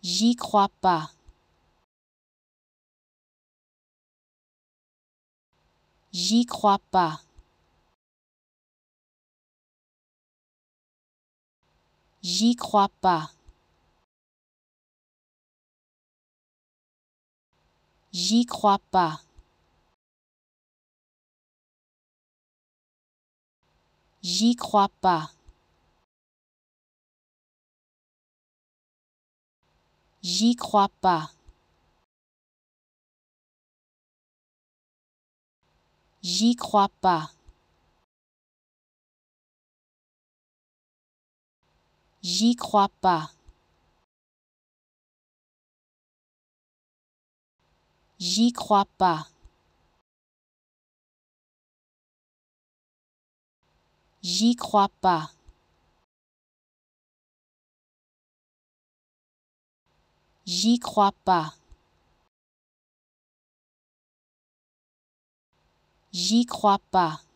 J'y crois pas. J'y crois pas. J'y crois pas. J'y crois pas. J'y crois pas. J'y crois pas. J'y crois pas. J'y crois pas. J'y crois pas. J'y crois pas. J'y crois pas. J'y crois pas.